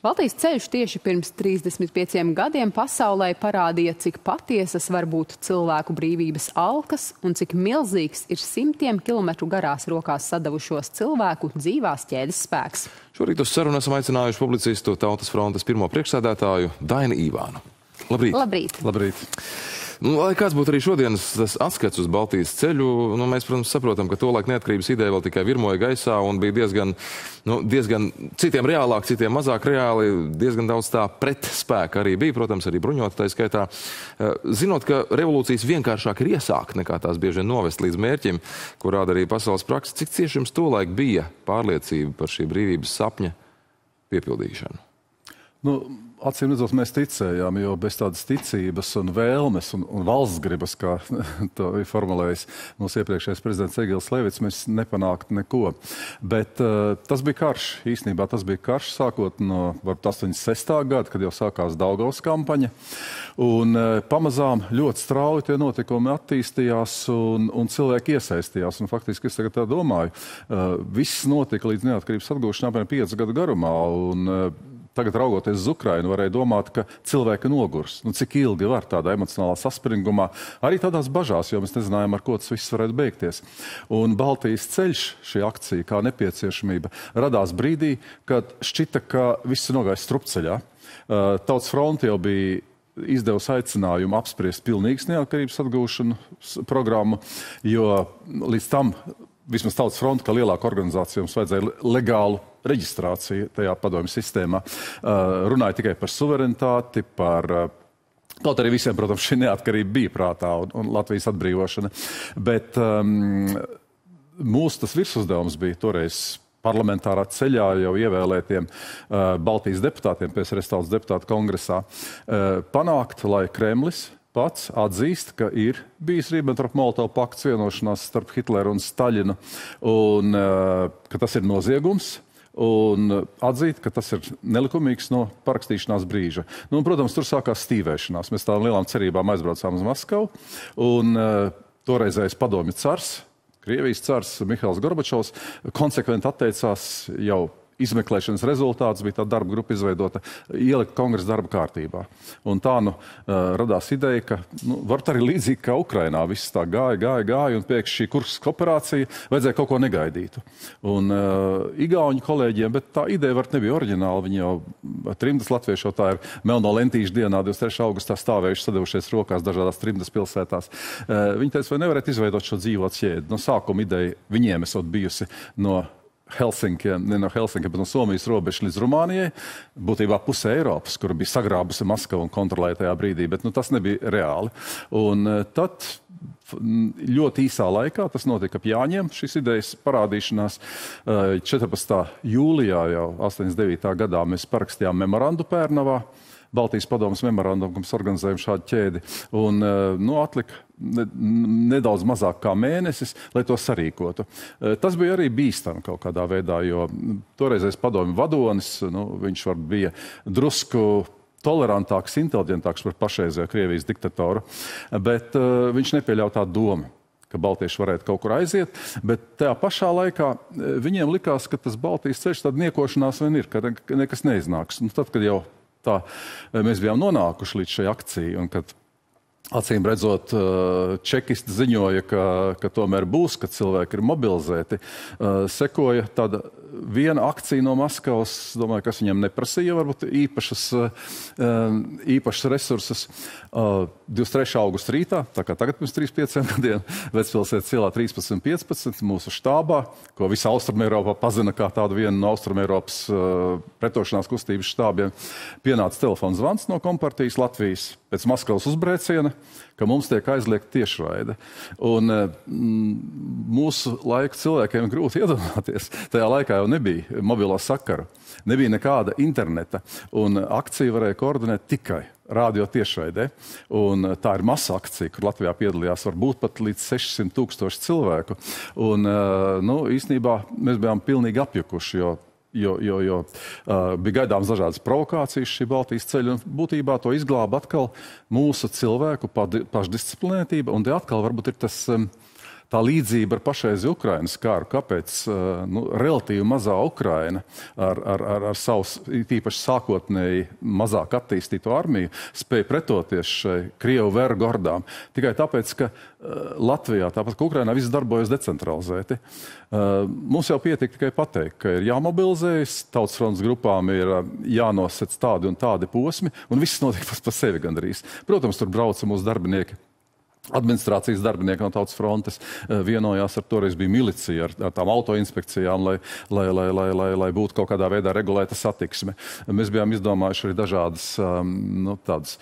Baltijas ceļš tieši pirms 35 gadiem pasaulē parādīja, cik patiesas var būt cilvēku brīvības alkas un cik milzīgs ir simtiem kilometru garās rokās sadavušos cilvēku dzīvās ķēdes spēks. Šorīt uz sarunu esam aicinājuši publicistu Tautas frontes pirmo priekšsēdētāju Daini Ivānu. Labrīt! Labrīt! Labrīt! Lai kāds būtu arī šodienas atskats uz Baltijas ceļu, mēs, protams, saprotam, ka tolaik neatkarības ideja vēl tikai virmoja gaisā un bija diezgan citiem reālāk, citiem mazāk reāli, diezgan daudz tā pretspēka arī bija, protams, arī bruņota tā skaitā. Zinot, ka revolūcijas vienkāršāk ir iesākt nekā tās bieži vien novest līdz mērķim, ko rāda arī pasaules praksa, cik cieši jums tolaik bija pārliecība par šī brīvības sapņa piepildīšanu? Acīm redzot, mēs ticējām, jo bez tādas ticības un vēlmes un valsts gribas, kā to ir formulējis mūsu iepriekšējais prezidents Egils Levits, mēs nepanāktu neko. Bet tas bija karš. Īstenībā tas bija karš sākot no 86. gada, kad jau sākās Daugavas kampaņa. Un pamazām ļoti strauji tie notikumi attīstījās un cilvēki iesaistījās. Un faktiski es tagad tā domāju, viss notika līdz neatkarības atgūšanai apmēram 5 gadu garumā. Tagad, raugoties uz Ukrainu, varēja domāt, ka cilvēki nogurs. Cik ilgi var tādā emocionālā saspringumā, arī tādās bažās, jo mēs nezinājām, ar ko tas viss varētu beigties. Un Baltijas ceļš, šī akcija kā nepieciešamība, radās brīdī, kad šķita, ka viss ir nogājis strupceļā. Tautas fronte jau bija izdevusi aicinājumu apspriest pilnīgas neatkarības atgūšanu programmu, jo līdz tam vismaz Tautas fronte, kā lielāka organizācija, mums vajadzēja legālu reģistrāciju tajā padomju sistēmā. Runāja tikai par suverenitāti, kaut arī visiem, protams, šī neatkarība bija prātā un Latvijas atbrīvošana. Bet mūsu tas virsuzdevums bija toreiz parlamentārā ceļā jau ievēlētiem Baltijas deputātiem, PSRS Tautas deputātu kongresā, panākt, lai Kremlis pats atzīst, ka ir bijis Ribbentrop-Molotova pakts vienošanās starp Hitleru un Staļinu, un ka tas ir noziegums, un atzīt, ka tas ir nelikumīgs no parakstīšanās brīža. Protams, tur sākās stīvēšanās. Mēs tādām lielām cerībām aizbraucām uz Maskavu, un toreizējais padomju cars, Krievijas cars Mihails Gorbačovs, konsekventi atteicās jau izmeklēšanas rezultāts, bija tā darba grupa izveidota, ielikt kongresa darba kārtībā. Un tā radās ideja, ka varbūt arī līdzīgi kā Ukrainā viss tā gāja, un pēkšņi šī Kurskas operācija vajadzēja kaut ko negaidītu. Un igauņu kolēģiem, bet tā ideja varbūt nebija oriģināla, viņi jau trimdas latvieši, tā ir melno lentīšu dienā, 23. augustā stāvējuši, sadevušies rokās dažādās trimdas pilsētās. Viņi teica, vai nevarētu izveidot šo dzīvot ķēdi. No sākuma ideja viņiem esot bijusi no Helsinkiem, ne no Helsinkiem, bet no Somijas robežas līdz Rumānijai, būtībā pusē Eiropas, kur bija sagrābusi Maskava un kontrolēja tajā brīdī, bet tas nebija reāli. Un tad ļoti īsā laikā, tas notika ap Jāņiem, šīs idejas parādīšanās, 14. jūlijā jau 89. gadā mēs parakstījām memorandu Pērnavā, Baltijas padomes memorandumu, ka mēs organizējam šādu ķēdi, un atlika nedaudz mazāk kā mēnesis, lai to sarīkotu. Tas bija arī bīstami kaut kādā veidā, jo toreizais padomju vadonis, viņš bija drusku tolerantāks, inteliģentāks par pašreizējo Krievijas diktatoru, bet viņš nepieļauj tādu domu, ka baltieši varētu kaut kur aiziet, bet tajā pašā laikā viņiem likās, ka tas Baltijas ceļš tāda niekošanās vien ir, ka nekas neiznāks. Tad, kad jau tā mēs bijām nonākuši līdz šai akcijai, un kad acīm redzot, čekisti ziņoja, ka tomēr būs, ka cilvēki ir mobilizēti, sekoja tāda viena akcija no Maskavas, domāju, kas viņiem neprasīja, varbūt īpašas resursus. 23. augusta rītā, tā kā tagad pirms 35 gadiem, Vecpilsētas ielā 13.15 mūsu štābā, ko visa Austrumeiropā pazina kā tādu vienu no Austrumeiropas pretošanās kustības štābiem, pienāca telefona zvans no Kompartijas Latvijas pēc Maskavas uzbrēciena, ka mums tiek aizliegta tiešraide. Un mūsu laiku cilvēkiem grūti iedomāties. Tajā laikā jau nebija mobilo sakaru, nebija nekāda interneta, un akciju varēja koordinēt tikai rādio tiešraidē. Un tā ir masa akcija, kur Latvijā piedalījās varbūt pat līdz 600,000 cilvēku. Un īstenībā mēs bijām pilnīgi apjukuši, jo bija gaidāms dažādas provokācijas šī Baltijas ceļa, un būtībā to izglāba atkal mūsu cilvēku pašdisciplinētība, un te atkal varbūt ir tas tā līdzība ar pašreiz Ukrainas karu, kāpēc relatīvi mazā Ukraina ar savu tīpaši sākotnēji mazāk attīstīto armiju spēja pretoties šai Krievu vergu ordām. Tikai tāpēc, ka Latvijā, tāpat kā Ukrainā, viss darbojas decentralizēti. Mums jau pietika tikai pateikt, ka ir jāmobilizējas, Tautas frontes grupām ir jānosec tādi un tādi posmi, un viss notiek pats par sevi gandrīz. Protams, tur brauca mūsu darbinieki. Administrācijas darbinieki no Tautas frontes vienojās ar toreiz bija milicija, ar tām autoinspekcijām, lai būtu kaut kādā veidā regulēta satiksme. Mēs bijām izdomājuši arī dažādas tādas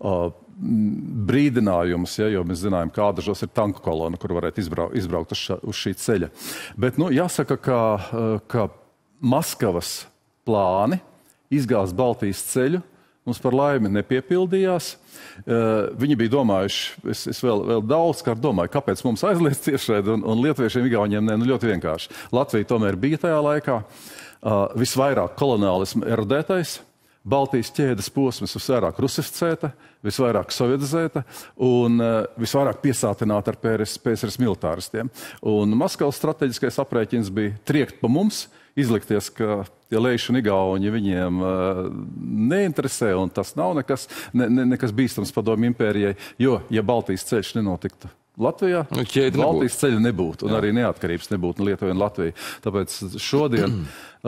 brīdinājumus, jo mēs zinājām, ka Ādažos ir tanku kolona, kur varētu izbraukt uz šī ceļa. Bet jāsaka, ka Maskavas plāni izgāzt Baltijas ceļu mums par laimi nepiepildījās. Viņi bija domājuši, es vēl daudzkārt domāju, kāpēc mums aizliedz tiešraidi un lietuviešiem, igauniem ļoti vienkārši. Latvija tomēr bija tajā laikā visvairāk koloniālismu erodētais, Baltijas ķēdes posms visvairāk rusificēta, visvairāk sovietizēta un visvairāk piesātināta ar PSRS militāristiem. Un Maskavas strateģiskais aprēķins bija triekt pa mums, izlikties, ka tie leiši un igauņi viņiem neinteresē, un tas nav nekas bīstams padomju impērijai, jo, ja Baltijas ceļš nenotiktu Latvijā, Baltijas ceļa nebūtu, un arī neatkarības nebūtu no Lietuvai un Latvijai. Tāpēc šodien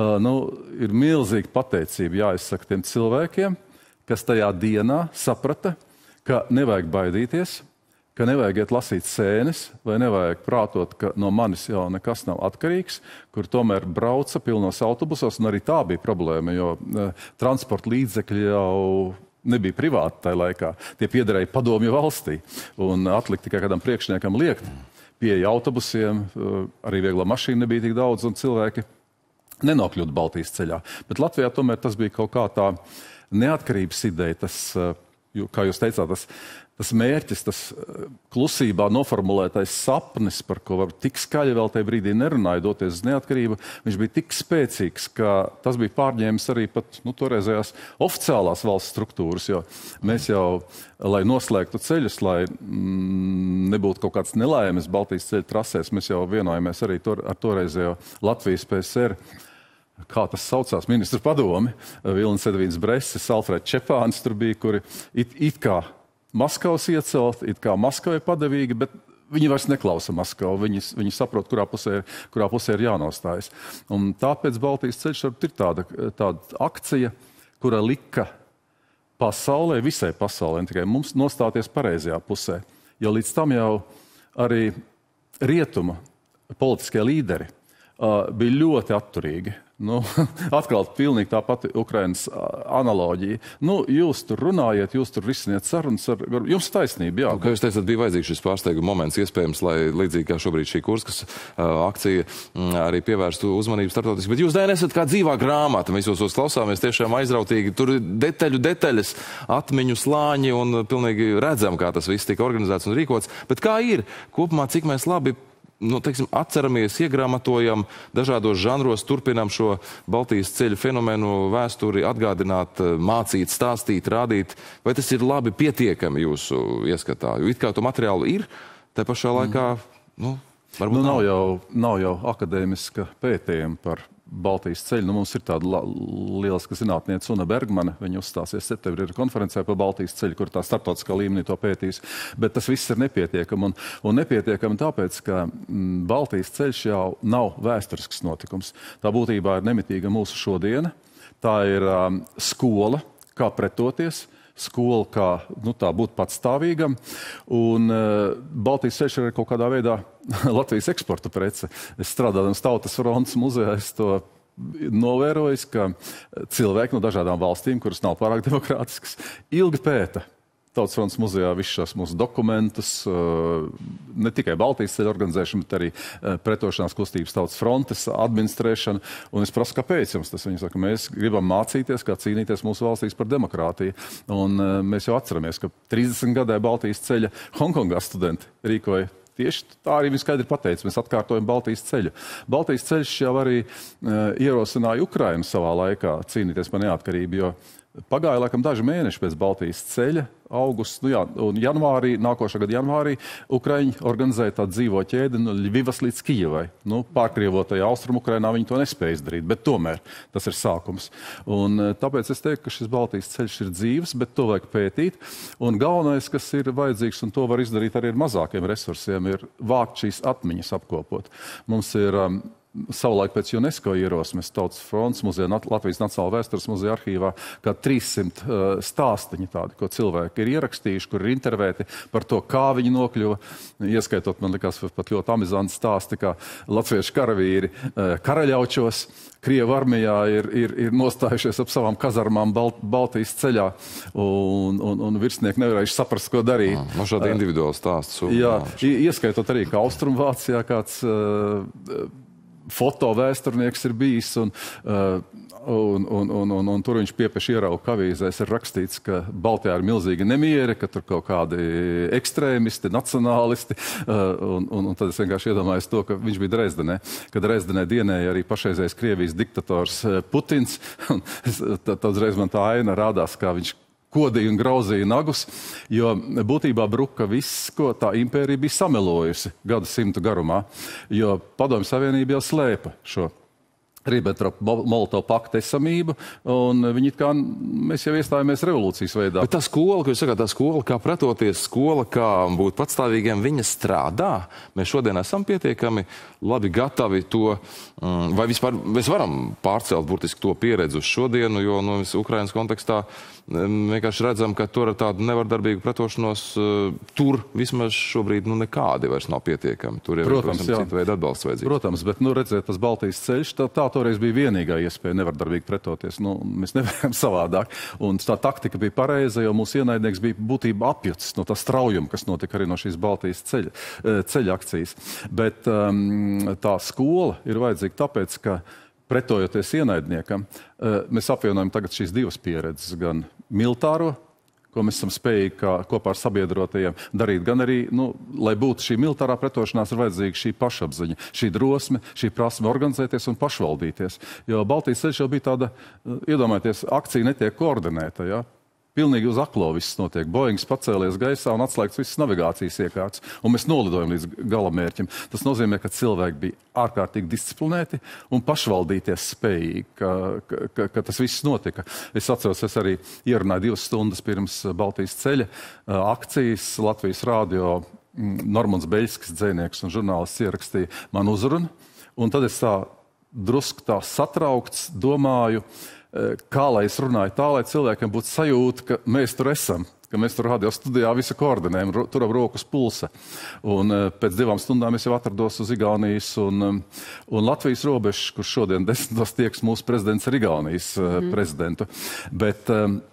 ir milzīga pateicība jāizsaka tiem cilvēkiem, kas tajā dienā saprata, ka nevajag baidīties, ka nevajag iet lasīt sēnes, vai nevajag prātot, ka no manis jau nekas nav atkarīgs, kur tomēr brauca pilnos autobusos, un arī tā bija problēma, jo transporta līdzekļi jau nebija privāti tajā laikā. Tie piederēja padomju valstī, un atlikt tikai kādam priekšniekam liekt pieeja autobusiem, arī vieglā mašīna nebija tik daudz, un cilvēki nenokļūt Baltijas ceļā. Bet Latvijā tomēr tas bija kaut kā tā neatkarības ideja, tas, kā jūs teicāt, tas mērķis, tas klusībā noformulētais sapnis, par ko var tik skaļi vēl tajā brīdī nerunāja, doties uz neatkarību, viņš bija tik spēcīgs, ka tas bija pārņēmis arī pat toreizējās oficiālās valsts struktūras, jo mēs jau, lai noslēgtu ceļus, lai nebūtu kaut kāds nelaimes Baltijas ceļu trasēs, mēs jau vienojamies arī ar toreizējo Latvijas PSR, kā tas saucās, ministru padomi, Vilnis Edvīns Bresis, Alfreds Čepānis tur bija, kuri it kā Maskavas iecelt, it kā Maskavai padevīgi, bet viņi vairs neklausa Maskavu. Viņi saprot, kurā pusē ir jānostājas. Un tāpēc Baltijas ceļš ir tāda akcija, kura lika pasaulē, visai pasaulē, ne tikai mums, nostāties pareizajā pusē. Jo līdz tam jau arī rietuma politiskie līderi bija ļoti atturīgi. Atkal pilnīgi tā pati Ukrainas analoģija. Jūs tur runājiet, jūs tur risiniet sarunas, jums taisnība, jā. Kā jūs teicat, bija vajadzīgs šis pārsteiguma moments, iespējams, lai līdzīgi kā šobrīd šī Kurskas akcija arī pievērstu uzmanību starptautiski. Bet jūs esat kā dzīvā grāmata, mēs jūs klausāmies tiešām aizrautīgi, tur detaļas, atmiņu slāņi un pilnīgi redzam, kā tas viss tika organizēts un rīkots. Bet kā ir kopumā, cik mēs labi atceramies, iegrāmatojam dažādos žanros, turpinām šo Baltijas ceļu fenomenu vēsturi atgādināt, mācīt, stāstīt, rādīt, vai tas ir labi pietiekami jūsu ieskatā? Jo it kā to materiālu ir, tā pašā laikā, varbūt nav jau akadēmiska pētījuma par Baltijas ceļu. Mums ir tāda lieliska zinātniece Una Bergmane. Viņa uzstāsies septembrī konferencē par Baltijas ceļu, kur tā starptautiskā līmenī to pētīs. Bet tas viss ir nepietiekami. Un nepietiekami tāpēc, ka Baltijas ceļš jau nav vēsturisks notikums. Tā būtībā ir nemitīga mūsu šodiena. Tā ir skola, kā pretoties. Skola, kā tā būt patstāvīgam, un Baltijas ceļš ir kaut kādā veidā Latvijas eksporta prece. Es strādājot Tautas frontes muzejā, es to novēroju, ka cilvēki no dažādām valstīm, kuras nav pārāk demokrātiskas, ilgi pēta Tautas frontes muzejā visus šos mūsu dokumentus, ne tikai Baltijas ceļa organizēšanu, bet arī pretošanās kustības Tautas frontes administrēšanu. Un es prasu, kāpēc jums tas? Viņi saka, mēs gribam mācīties, kā cīnīties mūsu valstīs par demokrātiju. Un mēs jau atceramies, ka 30 gadē Baltijas ceļa Hongkongā studenti rīkoja tieši tā arī viņi skaidri pateica, mēs atkārtojam Baltijas ceļu. Baltijas ceļš jau arī ierosināja Ukrainu savā laikā cīnīties par neatkarību, jo pagāja laikam daži mēneši pēc Baltijas ceļa, augusts, un janvārī, nākošā gada janvārī, Ukraiņi organizēja tādu dzīvo ķēdi no Ļvivas līdz Kijevai. Pārkrievotajā Austrum Ukrainā viņi to nespēja izdarīt, bet tomēr tas ir sākums. Un tāpēc es teiktu, ka šis Baltijas ceļš ir dzīves, bet to vajag pētīt. Un galvenais, kas ir vajadzīgs, un to var izdarīt arī ar mazākiem resursiem, ir vākt šīs atmiņas apkopot. Mums ir savulaik pēc UNESCO ierosmes Tautas fronts muzeja, Latvijas Nacionālā vēstures muzeja arhīvā, kā 300 stāstiņi tādi, ko cilvēki ir ierakstījuši, kur ir intervēti par to, kā viņi nokļuva. Ieskaitot, man likās, pat ļoti amizanti stāsti, kā latviešu karavīri Karaļaučos, Krievu armijā ir nostājušies ap savām kazarmām Baltijas ceļā, un virsnieki nevarējuši saprast, ko darīt. Šādi individuāli stāsts. Jā, ieskaitot arī, ka Austrumvācijā kāds fotovēsturnieks ir bijis, un tur viņš piepeši ierauga avīzēs, ir rakstīts, ka Baltijā ir milzīgi nemieri, ka tur kaut kādi ekstrēmisti, nacionālisti, un tad es vienkārši iedomājos to, ka viņš bija Dresdenē, kad Dresdenē dienēja arī pašreizējais Krievijas diktators Putins, un tad uzreiz man tā aina rādās, kā viņš kodīja un grauzīja nagus, jo būtībā bruka viss, ko tā impērija bija samelojusi gadsimtu garumā, jo Padomju Savienība jau slēpa šo Ribbentrop-Molotovu pakta esamību, un mēs jau iestājāmies revolūcijas veidā. Bet tā skola, ko jūs sakāt, tā skola, kā pretoties, skola, kā būt patstāvīgiem, viņa strādā. Mēs šodien esam pietiekami labi gatavi to, vai vispār mēs varam pārcelt burtiski to pieredzi uz šodienu, jo Ukrainas kontekstā vienkārši redzam, ka tur ar tādu nevardarbīgu pretošanos tur vismaz šobrīd nekādi vairs nav pietiekami. Tur jau ir, citu veidu atbalsts vajadzīgs. Protams, bet redziet, tas Baltijas ceļš, tā toreiz bija vienīgā iespēja nevardarbīgi pretoties. Mēs nevarējām savādāk. Un tā taktika bija pareiza, jo mūsu ienaidnieks bija būtībā apjucis no tā straujuma, kas notika arī no šīs Baltijas ceļa akcijas. Bet tā skola ir vajadzīga tāpēc, ka pretojoties ienaidniekam, mēs apvienojam tagad šīs divas pieredzes, gan militāro, ko mēs esam spējīgi kopā ar sabiedrotajiem darīt, gan arī, lai būtu šī militārā pretošanās, ir vajadzīga šī pašapziņa, šī drosme, šī prasme organizēties un pašvaldīties. Jo Baltijas ceļš jau bija tāda, iedomājieties, akcija netiek koordinēta, ja? Pilnīgi uz aklo viss notiek. Boeings pacēlies gaisā un atslēgts visas navigācijas iekārtas. Un mēs nolidojam līdz galamērķim. Tas nozīmē, ka cilvēki bija ārkārtīgi disciplinēti un pašvaldīties spējīgi, ka tas viss notika. Es atceros, es arī ierunāju 2 stundas pirms Baltijas ceļa akcijas Latvijas rādio. Normons Beļskis, dzejnieks un žurnālists, ierakstīja man uzrunu. Un tad es drusku satraukts domāju, kā lai es runāju tā, lai cilvēkiem būtu sajūta, ka mēs tur esam, ka mēs tur radio studijā visu koordinējam, turam rokas pulsa. Un pēc 2 stundām es jau atrados uz Igaunijas un Latvijas robežas, kur šodien 10. tieks mūsu prezidents ar Igaunijas prezidentu. Bet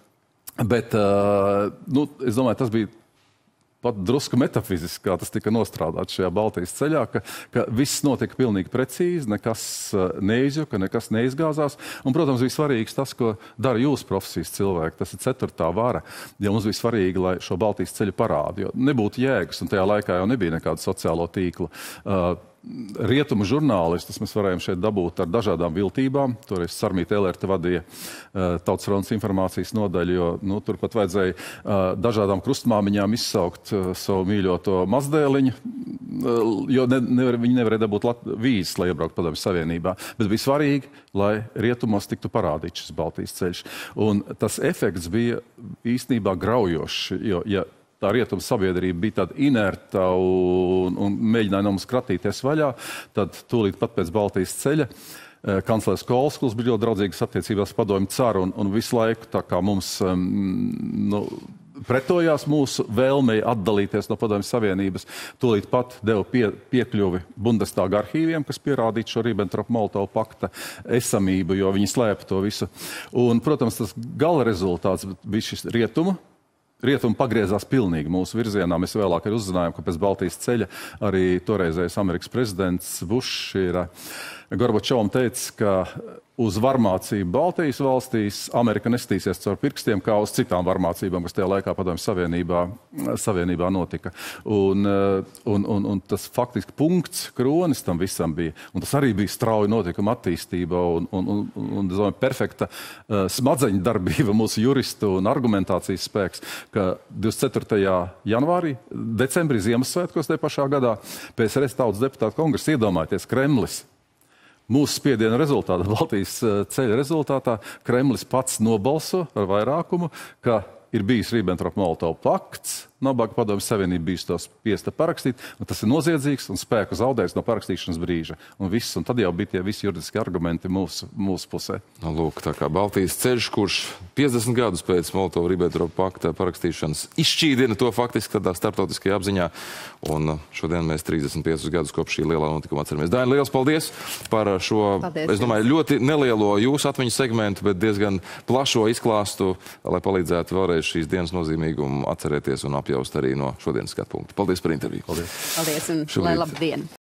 es domāju, tas bija pat drusku metafiziski, kā tas tika nostrādāts šajā Baltijas ceļā, ka viss notika pilnīgi precīzi, nekas neizjuka, nekas neizgāzās. Un, protams, bija svarīgs tas, ko dara jūsu profesijas cilvēki. Tas ir 4. vara, ja mums bija svarīgi, lai šo Baltijas ceļu parādu, jo nebūtu jēgas, un tajā laikā jau nebija nekādu sociālo tīklu. Rietumu žurnālistus mēs varējām šeit dabūt ar dažādām viltībām. Toreiz Sarmīta Elerte vadīja Tautas fronts informācijas nodaļu, jo tur pat vajadzēja dažādām krustmāmiņām izsaukt savu mīļoto mazdēliņu, jo viņi nevarēja dabūt vīzes, lai iebrauktu Padomju Savienībā. Bet bija svarīgi, lai rietumos tiktu parādīts šis Baltijas ceļš. Un tas efekts bija īstenībā graujošs, jo tā rietuma sabiedrība bija tāda inerta un mēģināja no mums kratīties vaļā, tad tūlīt pat pēc Baltijas ceļa kanclers Kols, kurš bija ļoti draudzīgas attiecībās Padomju caru un visu laiku tā kā mums pretojās mūsu vēlmei atdalīties no Padomju Savienības, tūlīt pat deva piekļuvi Bundestāga arhīviem, kas pierādītu šo Ribbentrop-Molotovu pakta esamību, jo viņi slēpa to visu. Un, protams, tas gala rezultāts bija šis Rietumi pagriezās pilnīgi mūsu virzienā. Mēs vēlāk arī uzzinājām, ka pēc Baltijas ceļa arī toreizējais Amerikas prezidents Bušs ir Gorbačovam teica, ka uz varmācību Baltijas valstīs Amerika nestīsies caur pirkstiem, kā uz citām varmācībām, kas tajā laikā Padomju Savienībā notika. Un tas faktiski punkts, kronis tam visam bija. Un tas arī bija strauja notikuma attīstība un perfekta smadzeņu darbība mūsu juristu un argumentācijas spēks, ka 24. janvārī, decembrī Ziemassvētkos tajā pašā gadā, PSRS Tautas deputātu kongresa iedomājieties Kremlis. Mūsu spiediena rezultātā, Baltijas ceļa rezultātā, Kremlis pats nobalso ar vairākumu, ka ir bijis Ribbentrop-Molotov pakts, Nabaga Padomju Savienība bijis to spiesta parakstīt, un tas ir noziedzīgs un spēku zaudējis no parakstīšanas brīža. Un tad jau bija tie visi juridiski argumenti mūsu pusē. Nu, lūk, tā kā Baltijas ceļš, kurš 50 gadus pēc Molotov-Ribbentrop pakta parakstīšanas izšķīdina to faktiski tādā starptautiskajā apziņā. Un šodien mēs 35 gadus kopš šī lielā notikuma atceramies. Daini, liels paldies par šo, es domāju, ļoti nelielo jūsu atmiņu segmentu, bet diezgan plašo izklāstu, lai palīdzētu vēlreiz šīs dienas nozīmīgumu atcerēties un apjaust arī no šodienas skatu punkta. Paldies par interviju. Paldies un lai labdien!